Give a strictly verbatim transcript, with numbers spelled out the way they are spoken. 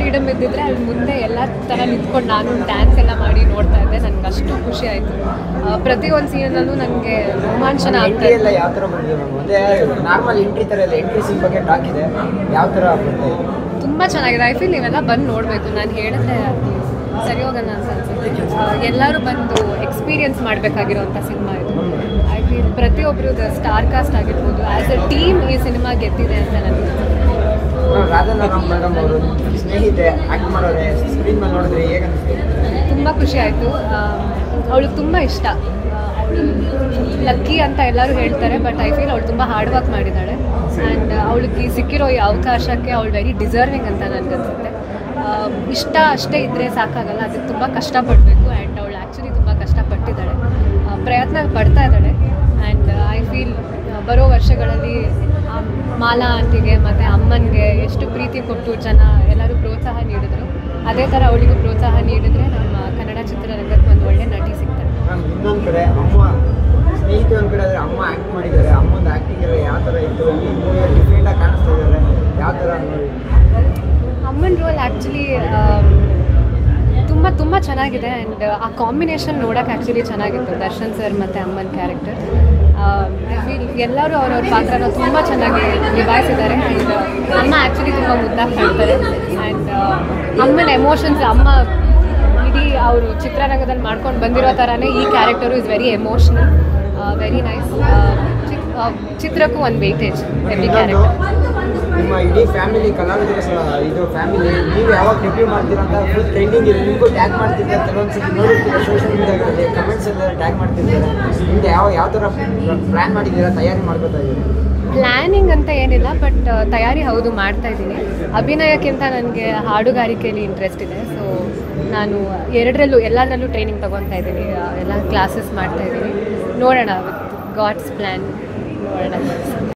Freedom ಇದ್ದಿದ್ರೆ ಅಲ್ಲಿ ಮುಂದೆ ಎಲ್ಲ ಥರ ನಿಂತ್ಕೊಂಡು ನಾನು ಡ್ಯಾನ್ಸ್ ಎಲ್ಲ ಮಾಡಿ ನೋಡ್ತಾ ಇದ್ದೆ. ನನಗೆ ಅಷ್ಟು ಖುಷಿ ಆಯಿತು. ಪ್ರತಿಯೊಂದು ಸೀನಲ್ಲೂ ನನಗೆ ರೋಮಾಂಚನ ಆಗ್ತಾ ಎಲ್ಲ ಯಾವ ಥರ ಬಂದಿದೆ ಮ್ಯಾಮ್? ಅದೇ ನಾರ್ಮಲ್ ಎಂಟ್ರಿ ಥರ ಇಲ್ಲ, ಎಂಟ್ರಿ ಸೀನ್ ಬಗ್ಗೆ ಟಾಕ್ ಇದೆ, ಯಾವ ಥರ ಬಂದಿದೆ? ತುಂಬ ಚೆನ್ನಾಗಿದೆ. ಐ ಫೀಲ್ ನೀವೆಲ್ಲ ಬಂದು ನೋಡಬೇಕು. ನಾನು ಹೇಳಿದ್ರೆ ಸರಿ ಹೋಗಲ್ಲ ಅಂತ ಅನ್ಸುತ್ತೆ. ಎಲ್ಲರೂ ಬಂದು ಎಕ್ಸ್ಪೀರಿಯನ್ಸ್ ಮಾಡಬೇಕಾಗಿರೋಂಥ ಸಿನಿಮಾ ಇದು. ಐ ಫೀಲ್ ಪ್ರತಿಯೊಬ್ಬರು ಸ್ಟಾರ್ ಕಾಸ್ಟ್ ಆಗಿರ್ಬೋದು, ಆ್ಯಸ್ ಎ ಟೀಮ್ ಈ ಸಿನಿಮಾ ಗೆದ್ದಿದೆ ಅಂತ ನನಗೆ. ರಾಧಾ ಮೇಡಮ್ ಅವರು ಸ್ನೇಹಿತೆ ಆ್ಯಕ್ಟ್ ಮಾಡೋರೆ ಸ್ಕ್ರೀನ್ ಮೇಲೆ ನೋಡಿದ್ರೆ ಹೇಗೆ ಅನಿಸ್ತು? ತುಂಬ ಖುಷಿ ಆಯಿತು. ಅವಳಿಗೆ ತುಂಬ ಇಷ್ಟ. ಅವಳು ಲಕ್ಕಿ ಅಂತ ಎಲ್ಲರೂ ಹೇಳ್ತಾರೆ, ಬಟ್ ಐ ಫೀಲ್ ಅವಳು ತುಂಬ ಹಾರ್ಡ್ ವರ್ಕ್ ಮಾಡಿದ್ದಾಳೆ. ಆ್ಯಂಡ್ ಅವಳಿಗೆ ಸಿಕ್ಕಿರೋ ಈ ಅವಕಾಶಕ್ಕೆ ಅವಳು ವೆರಿ ಡಿಸರ್ವಿಂಗ್ ಅಂತ ನನಗನ್ಸುತ್ತೆ. ಇಷ್ಟ ಅಷ್ಟೇ ಇದ್ದರೆ ಸಾಕಾಗಲ್ಲ, ಅದಕ್ಕೆ ತುಂಬ ಕಷ್ಟಪಡಬೇಕು. ಆ್ಯಂಡ್ ಅವಳು ಆ್ಯಕ್ಚುಲಿ ತುಂಬ ಕಷ್ಟಪಟ್ಟಿದ್ದಾಳೆ, ಪ್ರಯತ್ನ ಪಡ್ತಾ ಇದ್ದಾಳೆ. ಆ್ಯಂಡ್ ಐ ಫೀಲ್ ಬರೋ ವರ್ಷಗಳಲ್ಲಿ ಮಾಲಾ ಆಂಟಿಗೆ ಮತ್ತು ಅಮ್ಮನಿಗೆ ಎಷ್ಟು ಪ್ರೀತಿ ಕೊಟ್ಟು ಜನ ಎಲ್ಲರೂ ಪ್ರೋತ್ಸಾಹ ನೀಡಿದ್ರು, ಅದೇ ಥರ ಅವಳಿಗೂ ಪ್ರೋತ್ಸಾಹ ನೀಡಿದರೆ ನಮ್ಮ ಕನ್ನಡ ಚಿತ್ರರಂಗಕ್ಕೆ ಒಂದು ಒಳ್ಳೆ ನಟಿ ಸಿಗ್ತಾರೆ. ಇನ್ನೊಂದು ಕಡೆ ಅಮ್ಮ ಸ್ನೇಹಿತೆ ಒಂದು ಕಡೆ ಆದರೆ ಅಮ್ಮ ಆ್ಯಕ್ಟ್ ಮಾಡಿದ್ದಾರೆ. ಅಮ್ಮಂದು ಆ್ಯಕ್ಟಿಂಗ್ ಎಲ್ಲ ಯಾವ ಥರ ಇತ್ತು? ಈ ಮೂವಿಯಲ್ಲಿ ಡಿಫ್ರೆಂಟಾಗಿ ಕಾಣಿಸ್ತಾ ಇದ್ದಾರೆ, ಯಾವ ಥರ ನೋಡಿ? ಅಮ್ಮನ ರೋಲ್ ಆ್ಯಕ್ಚುಲಿ ತುಂಬ ತುಂಬ ಚೆನ್ನಾಗಿದೆ. ಆ್ಯಂಡ್ ಆ ಕಾಂಬಿನೇಷನ್ ನೋಡೋಕೆ ಆ್ಯಕ್ಚುಲಿ ಚೆನ್ನಾಗಿತ್ತು, ದರ್ಶನ್ ಸರ್ ಮತ್ತು ಅಮ್ಮನ ಕ್ಯಾರೆಕ್ಟರ್. ಐ ಫೀಲ್ ಎಲ್ಲರೂ ಅವ್ರವ್ರ ಪಾತ್ರನ ತುಂಬ ಚೆನ್ನಾಗಿ ನಿಭಾಯಿಸಿದ್ದಾರೆ. ಆ್ಯಂಡ್ ಅಮ್ಮ ಆ್ಯಕ್ಚುಲಿ ತುಂಬ ಮುದ್ದಾಗಿ ಕಾಣ್ತಾರೆ. ಆ್ಯಂಡ್ ಅಮ್ಮನ ಎಮೋಷನ್ಸ್, ಅಮ್ಮ ಇಡೀ ಅವರು ಚಿತ್ರರಂಗದಲ್ಲಿ ಮಾಡ್ಕೊಂಡು ಬಂದಿರೋ ಥರನೇ ಈ character is very emotional, very nice. ಚಿತ್ರಕ್ಕೂ ಒಂದು ವೇಟೇಜ್ ಎವ್ರಿ ಕ್ಯಾರೆಕ್ಟರ್. ನಿಮ್ಮ ಇಡೀ ಫ್ಯಾಮಿಲಿ ಕಲಾವಿದರ ಇದು ಫ್ಯಾಮಿಲಿ ನೀವು ಯಾವಾಗ ಡೆಬ್ಯೂ ಮಾಡ್ತೀರಾ ಅಂತ ಫುಲ್ ಟ್ರೆಂಡಿಂಗ್ ಇದೆ. ನಿಮಗೂ ಟ್ಯಾಗ್ ಮಾಡ್ತಿದ್ದಾರೆ, ಕೆಲವೊಂದು ಸತಿ ನೋಡಿರ್ತೀರ ಸೋಷಿಯಲ್ ಮೀಡಿಯಾಗಳಲ್ಲಿ ಕಮೆಂಟ್ಸ್ ಎಲ್ಲ ಟ್ಯಾಗ್ ಮಾಡ್ತಿರ್ತಾರೆ. ನಿಮಗೆ ಯಾವ ಯಾವ ಥರ ಪ್ಲ್ಯಾನ್ ಮಾಡಿದ್ದೀರಾ, ತಯಾರಿ ಮಾಡ್ಕೊತಾ ಇದ್ದೀರಾ? ಪ್ಲ್ಯಾನಿಂಗ್ ಅಂತ ಏನಿಲ್ಲ, ಬಟ್ ತಯಾರಿ ಹೌದು ಮಾಡ್ತಾ ಇದ್ದೀನಿ. ಅಭಿನಯಕ್ಕಿಂತ ನನಗೆ ಹಾಡುಗಾರಿಕೆಯಲ್ಲಿ ಇಂಟ್ರೆಸ್ಟ್ ಇದೆ. ಸೊ ನಾನು ಎರಡರಲ್ಲೂ ಎಲ್ಲದರಲ್ಲೂ ಟ್ರೈನಿಂಗ್ ತೊಗೊತಾ ಇದ್ದೀನಿ, ಎಲ್ಲ ಕ್ಲಾಸಸ್ ಮಾಡ್ತಾ ಇದ್ದೀನಿ. ನೋಡೋಣ, ವಿತ್ ಗಾಡ್ಸ್ ಪ್ಲ್ಯಾನ್ ನೋಡೋಣ.